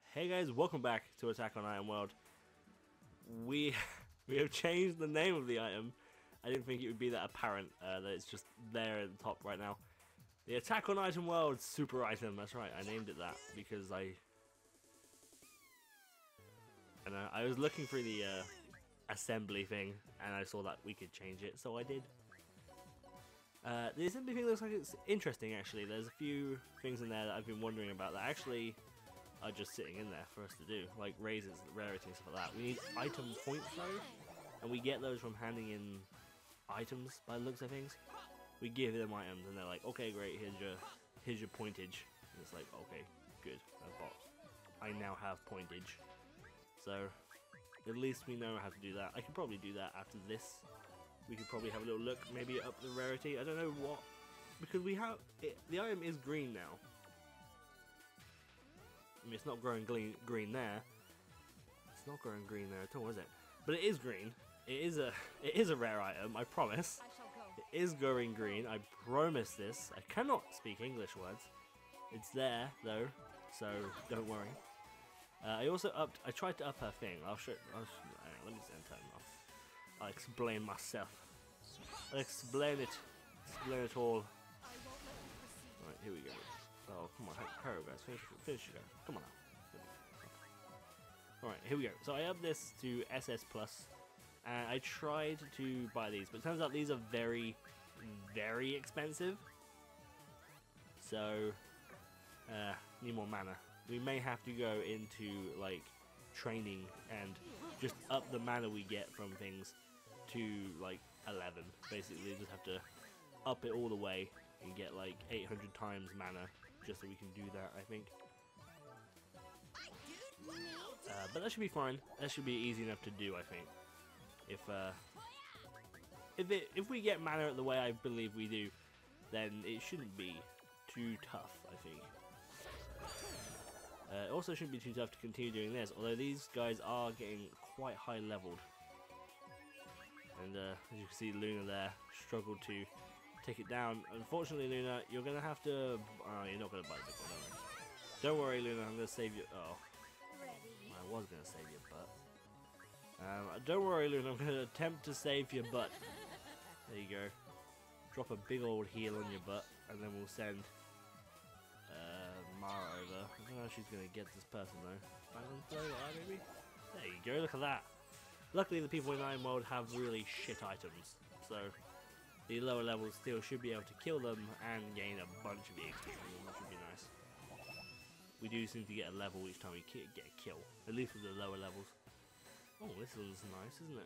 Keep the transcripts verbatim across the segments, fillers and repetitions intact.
Hey guys, welcome back to Attack on Item World. We we have changed the name of the item. I didn't think it would be that apparent uh, that it's just there at the top right now. The Attack on Item World super item. That's right, I named it that because I and uh, I was looking through the uh, assembly thing and I saw that we could change it, so I did. Uh, the assembly thing looks like it's interesting actually. There's a few things in there that I've been wondering about that actually are just sitting in there for us to do, like raises, rarity and stuff like that. We need item points though, and we get those from handing in items by the looks of things. We give them items and they're like, okay great, here's your here's your pointage. And it's like, okay, good, I've got, I now have pointage. So at least we know how to do that. I could probably do that after this. We could probably have a little look, maybe up the rarity. I don't know what, because we have it, the item is green now. I mean, it's not growing green, green there. It's not growing green there at all, is it? But it is green. It is a it is a rare item, I promise. It is growing green, I promise this. I cannot speak English words. It's there though, so don't worry. Uh, I also upped. I tried to up her thing. I'll show. I'll show hang on, let me just turn it off. I'll explain myself. I'll explain it. Explain it all. Right, here we go. Oh, come on, hurry guys, finish, finish it, come on now. Alright, here we go. So I upped this to S S plus, and I tried to buy these, but it turns out these are very, very expensive. So, uh, need more mana. We may have to go into, like, training and just up the mana we get from things to, like, eleven. Basically, just have to up it all the way and get, like, eight hundred times mana. Just so we can do that, I think. Uh, but that should be fine. That should be easy enough to do, I think. If uh, if it if we get mana the way I believe we do, then it shouldn't be too tough, I think. Uh, it also shouldn't be too tough to continue doing this, although these guys are getting quite high leveled. And uh, as you can see, Luna there struggled to take it down. Unfortunately, Luna, you're gonna have to. Oh, you're not gonna bite the one, don't worry. Don't worry, Luna. I'm gonna save you. Oh, I was gonna save your butt. Um, don't worry, Luna. I'm gonna attempt to save your butt. There you go. Drop a big old heal on your butt, and then we'll send uh, Mara over. I don't know how she's gonna get this person though. Dragon throw, yeah, maybe. There you go. Look at that. Luckily, the people in Iron Mode have really shit items, so the lower levels still should be able to kill them and gain a bunch of E X P from them, which would be nice. We do seem to get a level each time we get a kill, at least with the lower levels. Oh, this one's nice, isn't it?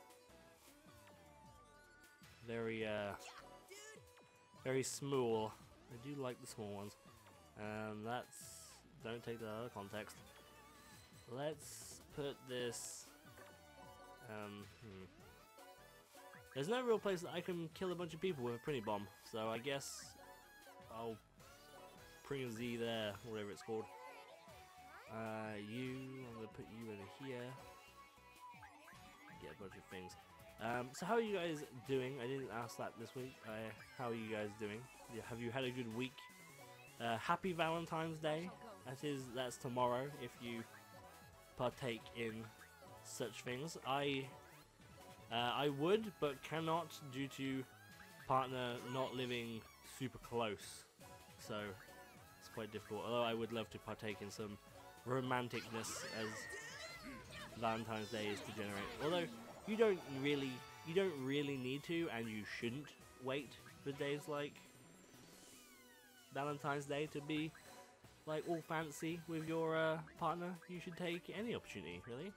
Very, uh, very small. I do like the small ones. Um, that's, don't take that out of context. Let's put this, um, hmm. There's no real place that I can kill a bunch of people with a Prinny Bomb, so I guess I'll bring a Z there, whatever it's called. Uh, you, I'm gonna put you over here. Get a bunch of things. Um, so how are you guys doing? I didn't ask that this week. Uh, how are you guys doing? Have you had a good week? Uh, happy Valentine's Day. That is, that's tomorrow if you partake in such things. I. Uh, I would, but cannot due to partner not living super close, so it's quite difficult. Although I would love to partake in some romanticness as Valentine's Day is to generate. Although you don't really, you don't really need to, and you shouldn't wait for days like Valentine's Day to be like all fancy with your uh, partner. You should take any opportunity, really.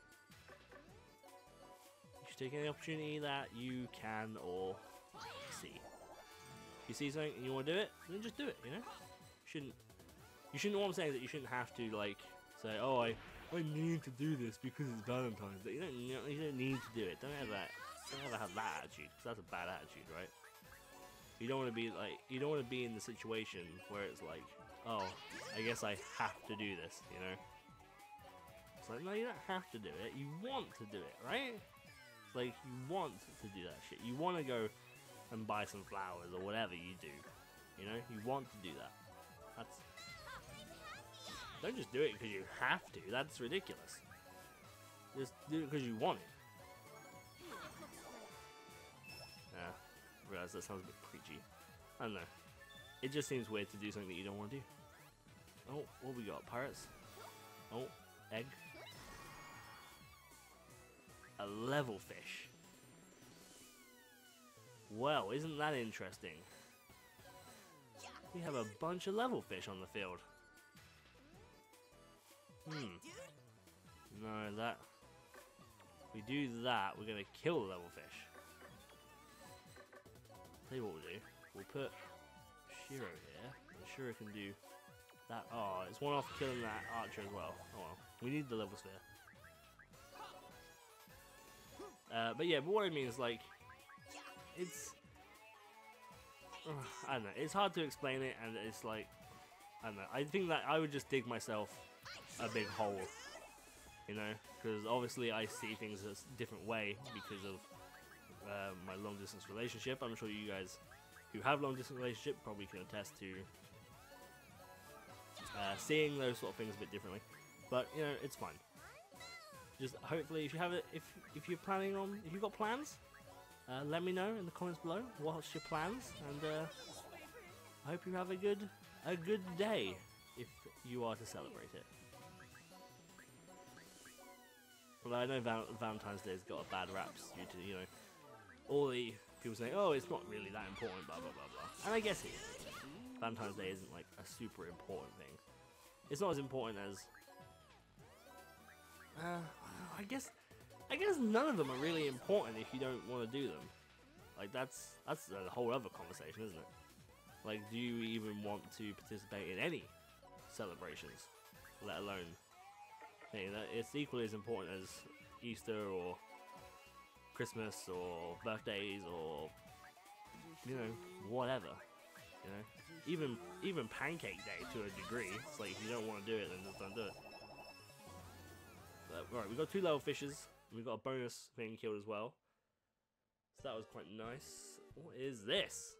Take any opportunity that you can or see. If you see something and you want to do it, then just do it, you know? You shouldn't, you shouldn't, what I'm saying is that you shouldn't have to, like, say, oh, I, I need to do this because it's Valentine's Day. You don't, you don't, you don't need to do it. Don't ever, don't ever have that attitude, because that's a bad attitude, right? You don't want to be, like, you don't want to be in the situation where it's like, oh, I guess I have to do this, you know? It's like, no, you don't have to do it. You want to do it, right? Like, you want to do that shit. You want to go and buy some flowers or whatever you do. You know? You want to do that. That's Don't just do it because you have to. That's ridiculous. Just do it because you want it. Yeah, I realize that sounds a bit preachy. I don't know. It just seems weird to do something that you don't want to do. Oh, what we got? Pirates? Oh, egg. A level fish. Well, isn't that interesting? We have a bunch of level fish on the field. Hmm. No, that... If we do that, we're going to kill the level fish. Tell you what we'll do. We'll put Shiro here. And Shiro can do that. Oh, it's one off killing that archer as well. Oh well. We need the level sphere. Uh, but yeah, but what I mean is, like, it's... Uh, I don't know. It's hard to explain it, and it's like... I don't know. I think that I would just dig myself a big hole. You know? Because obviously I see things a different way because of uh, my long distance relationship. I'm sure you guys who have long distance relationship probably can attest to uh, seeing those sort of things a bit differently. But, you know, it's fine. Just hopefully, if you have it, if if you're planning on, if you've got plans, uh, let me know in the comments below. What's your plans? And uh, I hope you have a good a good day if you are to celebrate it. Well, I know Val Valentine's Day has got a bad rap due to, you know, all the people saying, oh, it's not really that important, blah blah blah blah. And I guess it is. Valentine's Day isn't like a super important thing. It's not as important as. Uh, I guess, I guess none of them are really important if you don't want to do them. Like that's that's a whole other conversation, isn't it? Like, do you even want to participate in any celebrations, let alone? Hey, that it's equally as important as Easter or Christmas or birthdays or you know whatever. You know, even even Pancake Day to a degree. It's like if you don't want to do it, then just don't do it. But, right, we got two level fishes. We got a bonus thing killed as well. So that was quite nice. What is this?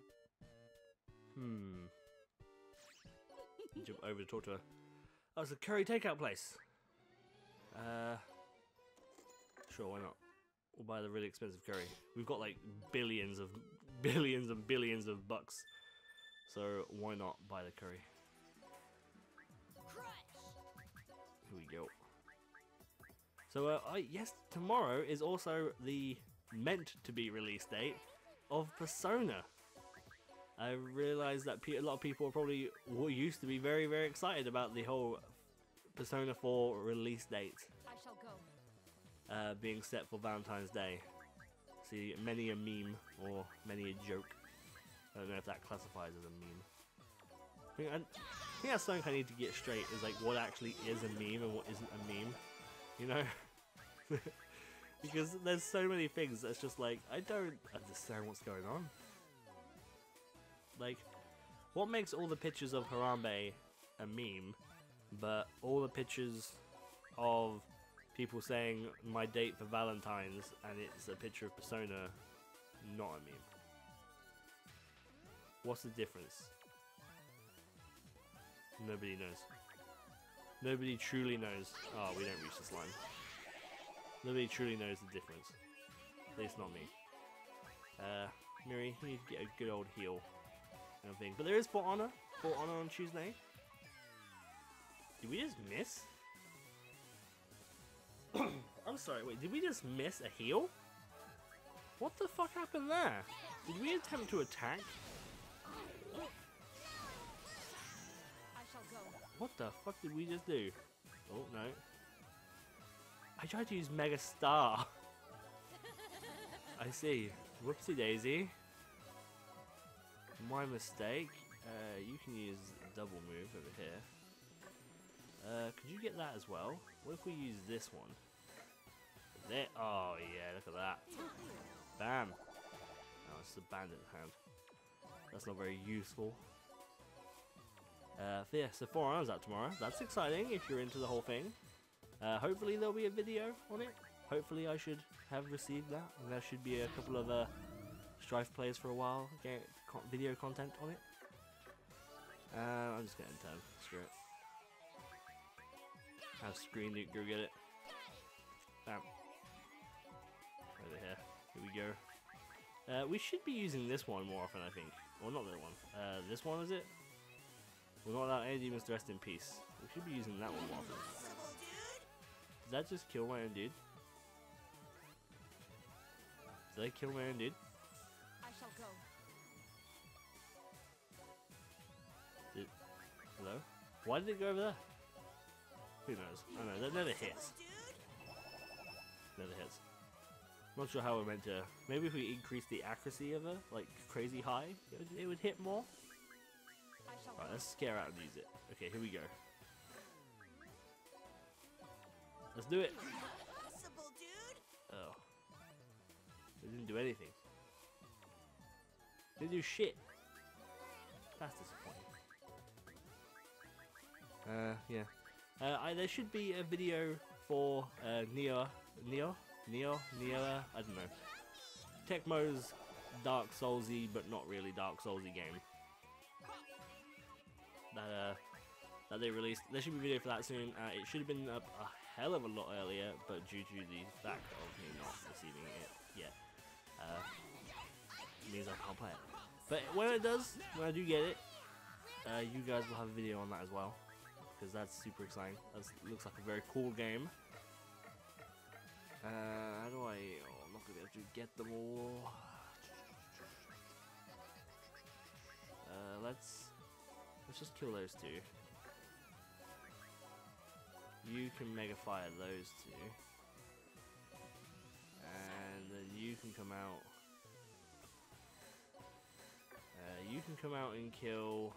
Hmm. Jump over to talk to her. Oh, it's a curry takeout place. Uh, sure, why not? We'll buy the really expensive curry. We've got like billions of billions and billions of bucks. So why not buy the curry? Here we go. So, uh, I, yes, tomorrow is also the meant-to-be release date of Persona. I realise that a lot of people are probably used to be very, very excited about the whole Persona four release date I shall go. Uh, being set for Valentine's Day. See, many a meme or many a joke. I don't know if that classifies as a meme. I think, I, I think that's something I need to get straight, is like what actually is a meme and what isn't a meme. You know? Because there's so many things that's just like, I don't understand what's going on. Like, what makes all the pictures of Harambe a meme, but all the pictures of people saying my date for Valentine's and it's a picture of Persona not a meme? What's the difference? Nobody knows. Nobody truly knows. Oh, we don't reach this line. Nobody truly knows the difference. At least not me. Uh, Miri, you need to get a good old heal. And everything. But there is For Honor. For Honor on Tuesday. Did we just miss? I'm sorry, wait, did we just miss a heal? What the fuck happened there? Did we attempt to attack? I shall go. What the fuck did we just do? Oh, no. I tried to use Mega Star. I see. Whoopsie daisy. My mistake. Uh, you can use double move over here. Uh, could you get that as well? What if we use this one? There. Oh yeah, look at that. Bam. Oh, it's a bandit hand. That's not very useful. Uh, yeah, so four hours out tomorrow. That's exciting if you're into the whole thing. Uh, hopefully there'll be a video on it. Hopefully I should have received that. And there should be a couple of uh, Strife players for a while. Get con video content on it. Uh, I'm just getting ten. Screw it. Have Screen Nuke go get it. Bam. Over here. Here we go. Uh, we should be using this one more often, I think. Well, not that one. Uh, this one, is it? We're not allowed any demons to rest in peace. We should be using that one more often. Did that just kill my own dude? Did I kill my own dude? I shall go. Did, hello? Why did it go over there? Who knows? I don't know. That never hits. Never hits. Not sure how we're meant to. Maybe if we increase the accuracy of it, like crazy high, it would, it would hit more. Right, let's scare out and use it. Okay, here we go. Let's do it. Oh, it didn't do anything. Didn't do shit. That's disappointing. Uh, yeah. Uh, I, there should be a video for uh, Neo, Neo, Neo, Neo. Uh, I don't know. Tecmo's Dark Soulsy, but not really Dark Soulsy game. That uh, that they released. There should be a video for that soon. Uh, it should have been up a hell of a lot earlier, but due to the fact of me not receiving it yet, uh, it means I can't play it. But when it does, when I do get it, uh, you guys will have a video on that as well. Because that's super exciting. That looks like a very cool game. Uh, how do I... Oh, I'm not going to be able to get them all. Uh, let's... Let's just kill those two. You can Mega Fire those two. And then you can come out... Uh, you can come out and kill...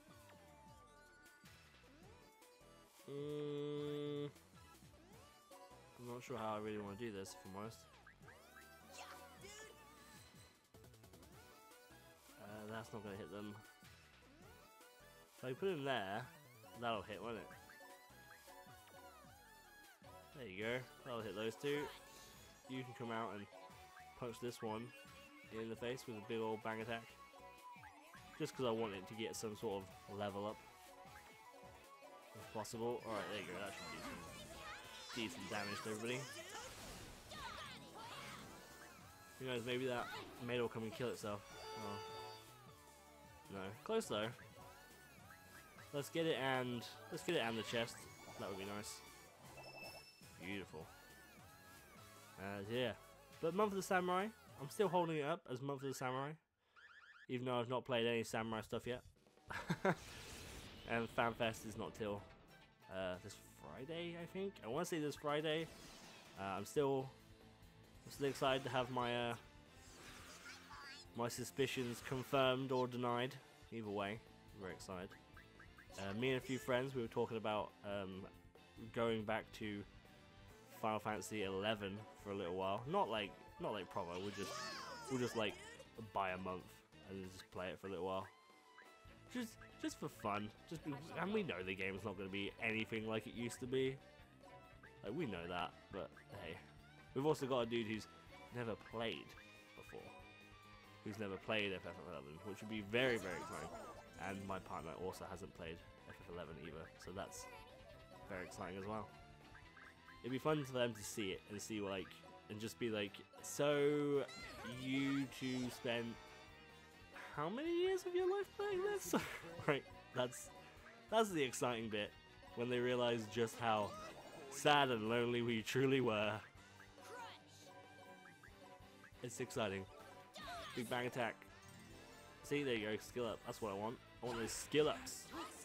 Mm, I'm not sure how I really want to do this, if I'm honest. Uh, that's not going to hit them. If I put him there, that'll hit, won't it? There you go. That'll hit those two. You can come out and punch this one in the face with a big old bang attack. Just because I want it to get some sort of level up. If possible. Alright, there you go. That should do some decent damage to everybody. Who knows, maybe that maid will come and kill itself. Oh. No. Close though. Let's get it and let's get it and the chest. That would be nice. Beautiful. Uh, yeah. But Month of the Samurai, I'm still holding it up as Month of the Samurai. Even though I've not played any Samurai stuff yet. And FanFest is not till uh, this Friday, I think. I want to say this Friday. Uh, I'm still, I'm still excited to have my uh, my suspicions confirmed or denied. Either way, I'm very excited. Uh, me and a few friends, we were talking about um, going back to Final Fantasy eleven for a little while. Not like, not like proper. We'll just, we'll just like buy a month and just play it for a little while. Just. Just for fun, just be, and we know the game's not going to be anything like it used to be. Like, we know that, but hey. We've also got a dude who's never played before. Who's never played F F eleven, which would be very, very exciting. And my partner also hasn't played F F eleven either, so that's very exciting as well. It'd be fun for them to see it, and see, like, and just be like, so, you two spent how many years of your life playing this? Right, that's that's the exciting bit, when they realize just how sad and lonely we truly were. It's exciting. Big bang attack. See, there you go, skill up. That's what I want. I want those skill ups.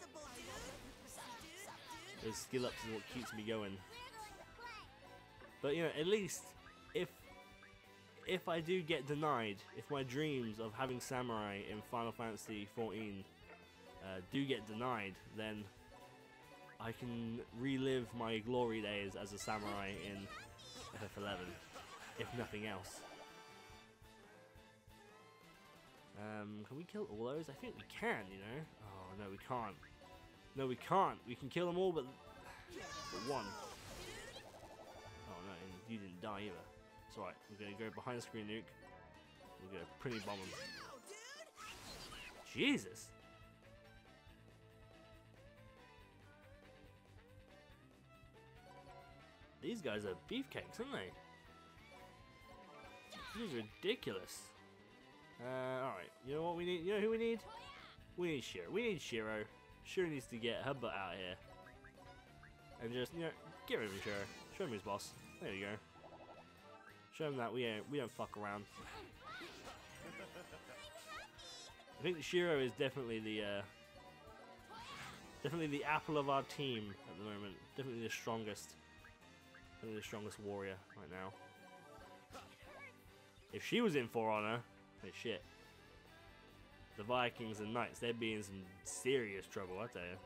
Those skill ups is what keeps me going. But you know, at least if if I do get denied, if my dreams of having samurai in Final Fantasy fourteen uh, do get denied, then I can relive my glory days as a samurai in F F eleven, if nothing else. Um, can we kill all those? I think we can, you know. Oh, no, we can't. No, we can't. We can kill them all, but, but one. Oh, no, and you didn't die either. It's alright. We're going to go behind the screen nuke. We're going to pretty bomb them. Jesus! These guys are beefcakes, aren't they? This is ridiculous. Uh, alright, you know what we need? You know who we need? We need Shiro. We need Shiro. Shiro needs to get her butt out here. And just, you know, get rid of him, Shiro. Show him who's boss. There you go. Show him that we don't, we don't fuck around. I think Shiro is definitely the, uh, definitely the apple of our team at the moment. Definitely the strongest. Definitely the strongest warrior right now. If she was in For Honor, hey shit. The Vikings and Knights, they'd be in some serious trouble, I tell you.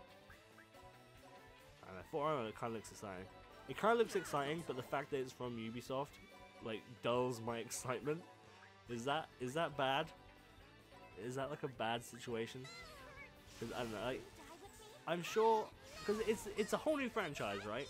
I know, For Honor, it kind of looks exciting. It kind of looks exciting, but the fact that it's from Ubisoft, like, dulls my excitement. Is that is that bad? Is that like a bad situation? Because I don't know, like, I'm sure, because it's it's a whole new franchise, right?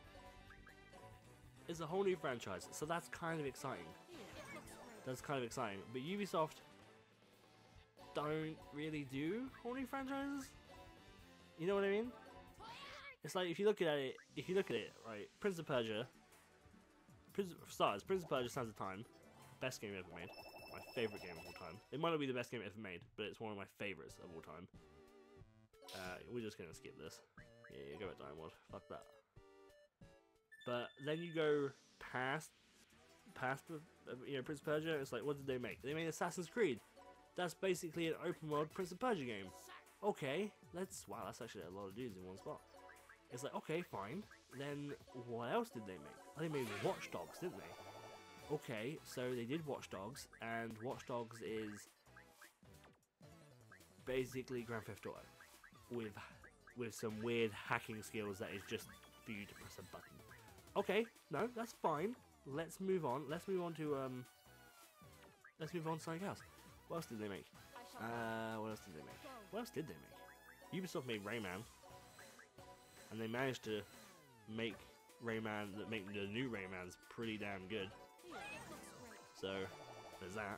It's a whole new franchise, so that's kind of exciting. That's kind of exciting, but Ubisoft don't really do whole new franchises. You know what I mean? It's like if you look at it, if you look at it, right? Prince of Persia. Prince of Stars, Prince of Persia Sands of Time, best game ever made. My favorite game of all time. It might not be the best game ever made, but it's one of my favorites of all time. Uh, we're just gonna skip this. Yeah, yeah, go at Diamond. Fuck that. But then you go past, past, you know, Prince of Persia. It's like, what did they make? They made Assassin's Creed. That's basically an open world Prince of Persia game. Okay, let's. Wow, that's actually a lot of dudes in one spot. It's like, okay, fine. Then what else did they make? Oh, they made Watch Dogs, didn't they? Okay, so they did Watch Dogs, and Watch Dogs is basically Grand Theft Auto with with some weird hacking skills that is just for you to press a button. Okay, no, that's fine. Let's move on. Let's move on to um. Let's move on to something else. What else did they make? Uh, what else did they make? What else did they make? Ubisoft made Rayman, and they managed to make Rayman, that make the new Raymans pretty damn good. So there's that.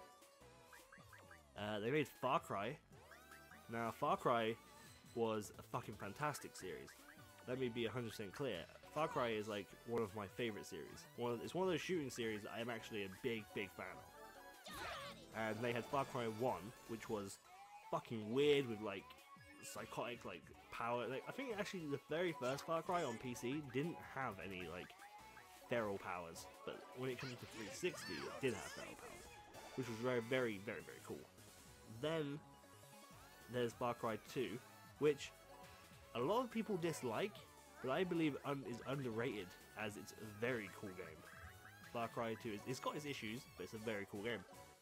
Uh, they made Far Cry. Now Far Cry was a fucking fantastic series. Let me be one hundred percent clear. Far Cry is like one of my favorite series. One of, it's one of those shooting series that I'm actually a big, big fan of. And they had Far Cry one, which was fucking weird with like psychotic like power. Like, I think actually the very first Far Cry on P C didn't have any like feral powers, but when it comes to three sixty, it did have feral powers, which was very, very, very, very cool. Then there's Far Cry two, which a lot of people dislike, but I believe un is underrated as it's a very cool game. Far Cry two is, it's got its issues, but it's a very cool game.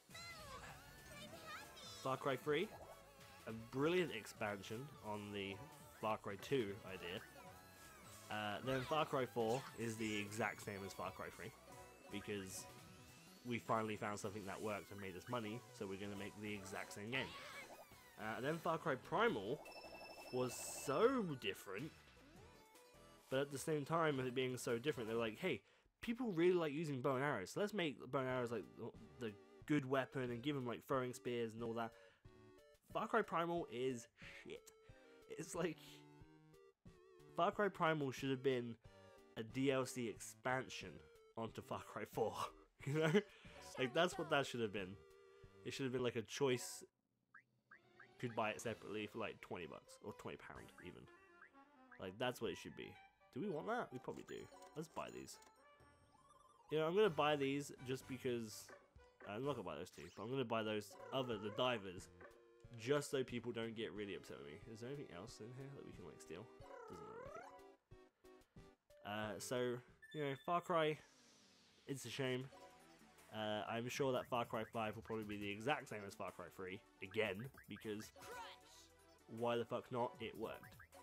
Far Cry three, a brilliant expansion on the Far Cry two idea. Uh, then Far Cry four is the exact same as Far Cry three, because we finally found something that worked and made us money, so we're going to make the exact same game. Uh, then Far Cry Primal was so different, but at the same time of it being so different, they're like, hey, people really like using bow and arrows, so let's make bow and arrows like the good weapon and give them like throwing spears and all that. Far Cry Primal is shit. It's like, Far Cry Primal should have been a D L C expansion onto Far Cry four, you know? Like, that's what that should have been. It should have been like a choice. You could buy it separately for like twenty bucks, or twenty pound even. Like, that's what it should be. Do we want that? We probably do. Let's buy these. You know, I'm gonna buy these just because, I'm not gonna buy those two, but I'm gonna buy those other, the divers, just so people don't get really upset with me. Is there anything else in here that we can like steal? Doesn't look like it. Uh, so, you know, Far Cry, it's a shame. Uh, I'm sure that Far Cry five will probably be the exact same as Far Cry three, again, because why the fuck not? It worked.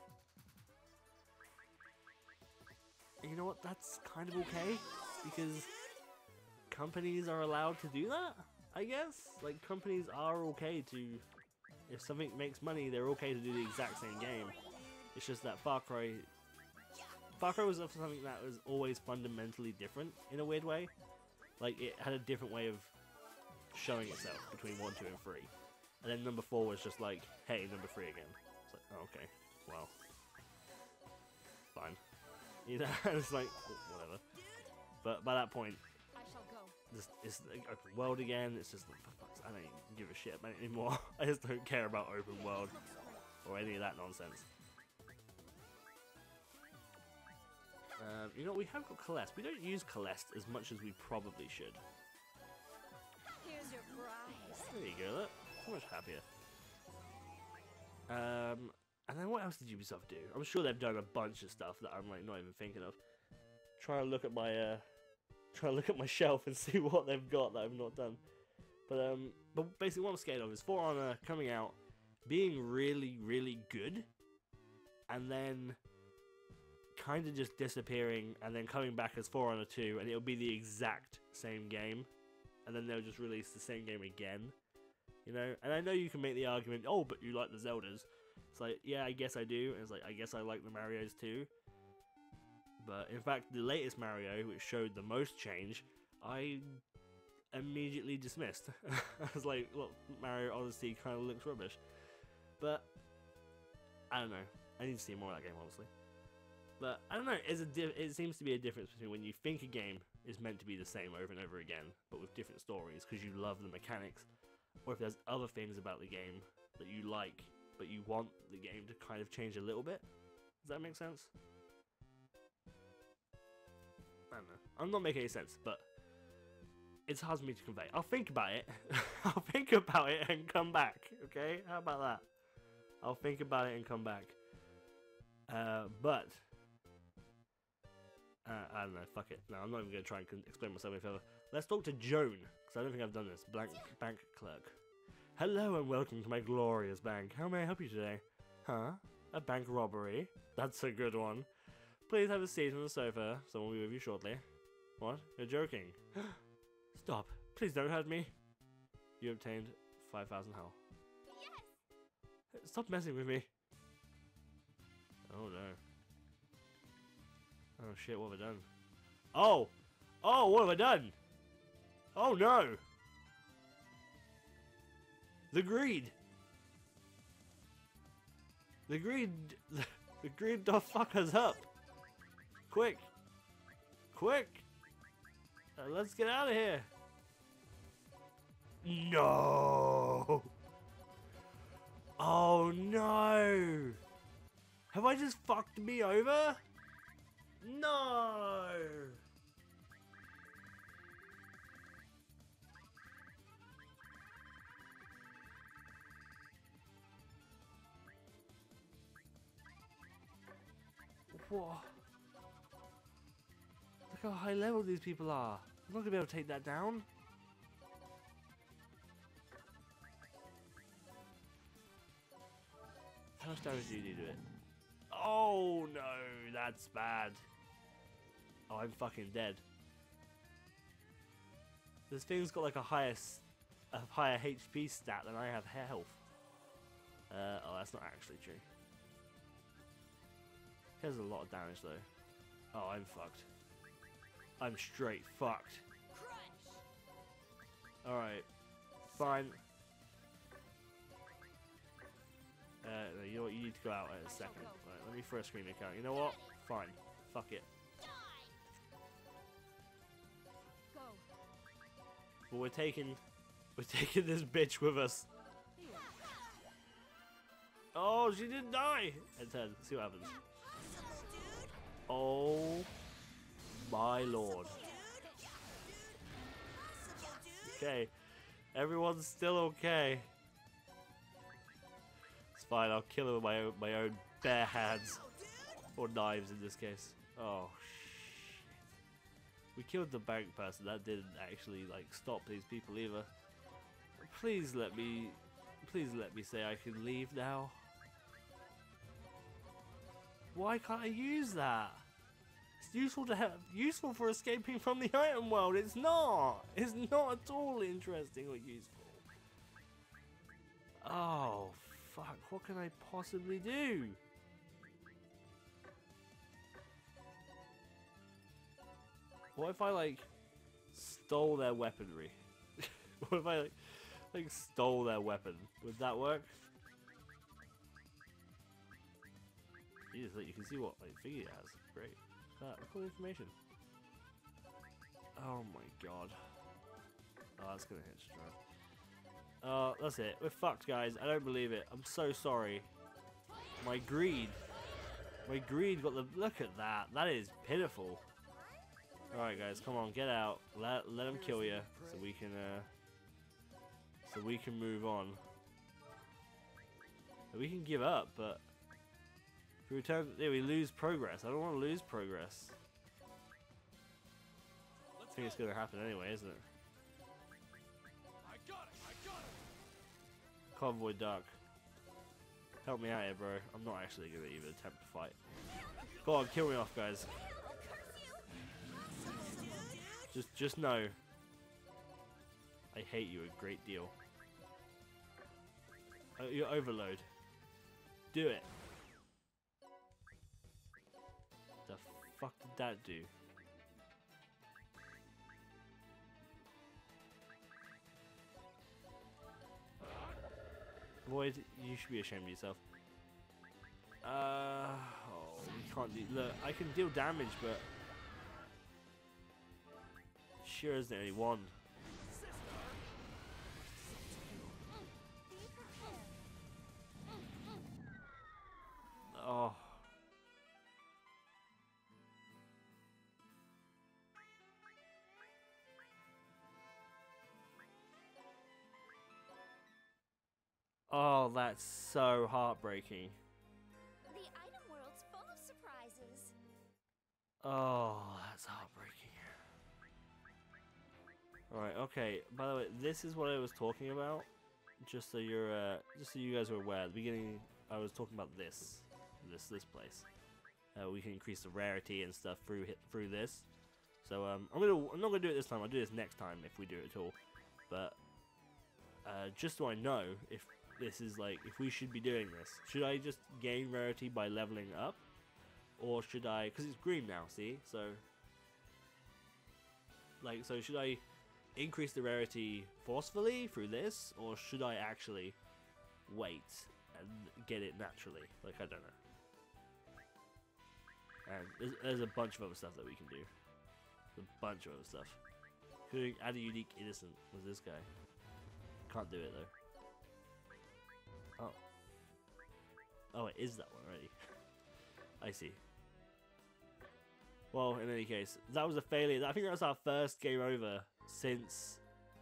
And you know what? That's kind of okay, because companies are allowed to do that, I guess? Like, companies are okay to, if something makes money, they're okay to do the exact same game. It's just that Far Cry... Far Cry was something that was always fundamentally different, in a weird way. Like, it had a different way of showing itself between one, two, and three. And then number four was just like, hey, number three again. It's like, oh, okay, well, fine. You know, it's like whatever. But by that point, I shall go. Just, it's like open world again. It's just like, for fuck's sake, I don't even give a shit about it anymore. I just don't care about open world or any of that nonsense. Um, you know, we have got Celeste. We don't use Celeste as much as we probably should. Here's your prize. There you go. Look, so much happier. Um, and then what else did Ubisoft do? I'm sure they've done a bunch of stuff that I'm like not even thinking of. Try to look at my uh. Try to look at my shelf and see what they've got that I've not done. But um, but basically what I'm scared of is For Honor coming out, being really, really good, and then kind of just disappearing, and then coming back as For Honor two, and it'll be the exact same game, and then they'll just release the same game again. You know, and I know you can make the argument, oh, but you like the Zeldas. It's like, yeah, I guess I do. And it's like, I guess I like the Marios too. But in fact, the latest Mario, which showed the most change, I immediately dismissed. I was like, look, Mario Odyssey kind of looks rubbish. But I don't know. I need to see more of that game, honestly. But I don't know. It's a di it seems to be a difference between when you think a game is meant to be the same over and over again, but with different stories because you love the mechanics, or if there's other things about the game that you like, but you want the game to kind of change a little bit. Does that make sense? I don't know. I'm not making any sense, but it's hard for me to convey. I'll think about it. I'll think about it and come back. Okay? How about that? I'll think about it and come back. Uh, but uh, I don't know. Fuck it. No, I'm not even gonna try and explain myself any further. Let's talk to Joan, because I don't think I've done this. Blank bank clerk. Hello and welcome to my glorious bank. How may I help you today? Huh? A bank robbery? That's a good one. Please have a seat on the sofa. Someone will be with you shortly. What? You're joking. Stop. Please don't hurt me. You obtained five thousand health. Yes! Stop messing with me. Oh no. Oh shit, what have I done? Oh! Oh, what have I done? Oh no! The greed! The greed... The greed doth fuck us up! Quick! Quick! Uh, let's get out of here! No! Oh no! Have I just fucked me over? No! What? Look how high level these people are. I'm not gonna be able to take that down. How much damage do you do to it? Oh no, that's bad. Oh, I'm fucking dead. This thing's got like a higher, s a higher H P stat than I have health. Uh, oh, that's not actually true. There's a lot of damage though. Oh, I'm fucked. I'm straight fucked. Alright. Fine. Uh, no, you know what? You need to go out in a second. Right, let me throw a screen account. You know what? Fine. Fuck it. Go. But we're taking... We're taking this bitch with us. Oh, she didn't die! And ten. See what happens. Oh my lord. Okay. Everyone's still okay. It's fine, I'll kill her with my own, my own bare hands. Or knives in this case. Oh shit. We killed the bank person. That didn't actually like stop these people either. Please let me please let me say I can leave now. Why can't I use that? It's useful to have, useful for escaping from the item world. It's not. It's not at all interesting or useful. Oh fuck! What can I possibly do? What if I like stole their weaponry? What if I like, like stole their weapon? Would that work? You, just, like, you can see what like figure it has. Great. That cool information. Oh my god. Oh, that's gonna hit Strife. Oh, that's it. We're fucked, guys. I don't believe it. I'm so sorry. My greed. My greed got the... Look at that. That is pitiful. Alright, guys. Come on. Get out. Let, let him kill you. So we can... Uh, so we can move on. We can give up, but... If we return... Yeah, we lose progress. I don't want to lose progress. I think it's going to happen anyway, isn't it? I got it. I got it. Convoy Duck. Help me out here, bro. I'm not actually going to even attempt to fight. Go on, kill me off, guys. Just, just know. I hate you a great deal. Oh, your overload. Do it. The fuck did that do? Void, you should be ashamed of yourself. Uh, oh, we can't do. Look, I can deal damage, but sure isn't only one. Oh. Oh, that's so heartbreaking. The item world's full of surprises. Oh, that's heartbreaking. Alright, okay. By the way, this is what I was talking about. Just so you're, uh, just so you guys are aware. At the beginning, I was talking about this, this, this place. Uh, we can increase the rarity and stuff through hit, through this. So um, I'm gonna, I'm not gonna do it this time. I'll do this next time if we do it at all. But uh, just so I know if this is like, if we should be doing this, should I just gain rarity by leveling up, or should I? Because it's green now. See, so like, so should I increase the rarity forcefully through this, or should I actually wait and get it naturally? Like, I don't know. And there's, there's a bunch of other stuff that we can do. There's a bunch of other stuff. Including add a unique innocent with this guy. Can't do it though. Oh. Oh, it is that one already. I see. Well, in any case, that was a failure. I think that was our first game over since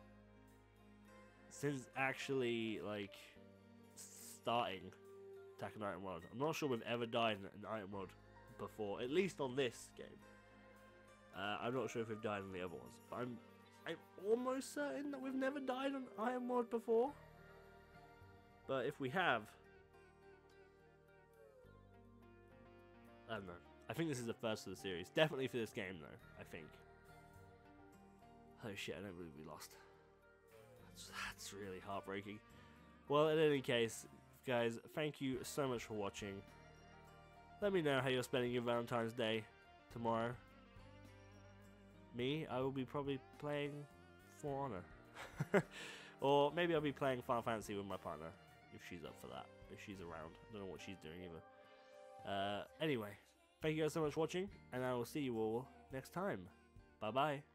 since actually like starting Attack on Item World. I'm not sure we've ever died in an Item World before, at least on this game. Uh, I'm not sure if we've died in the other ones, but I'm I'm almost certain that we've never died on Item World before. But if we have, I don't know. I think this is the first of the series. Definitely for this game, though, I think. Oh shit, I don't believe we lost. That's, that's really heartbreaking. Well, in any case, guys, thank you so much for watching. Let me know how you're spending your Valentine's Day tomorrow. Me, I will be probably playing For Honor. Or maybe I'll be playing Final Fantasy with my partner, if she's up for that. If she's around. I don't know what she's doing either. Uh, anyway. Thank you guys so much for watching, and I will see you all next time. Bye bye.